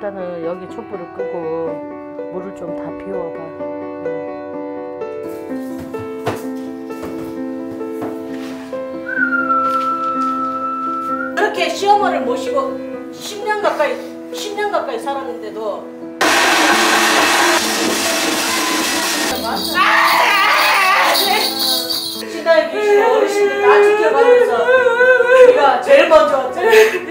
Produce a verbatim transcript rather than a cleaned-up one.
일단은 여기 촛불을 끄고 물을 좀 다 비워봐. 그렇게 시어머니를 모시고 십 년 가까이 십 년 가까이 살았는데도 시다에 계신 어르신들 다 지켜가면서 우리가 제일 먼저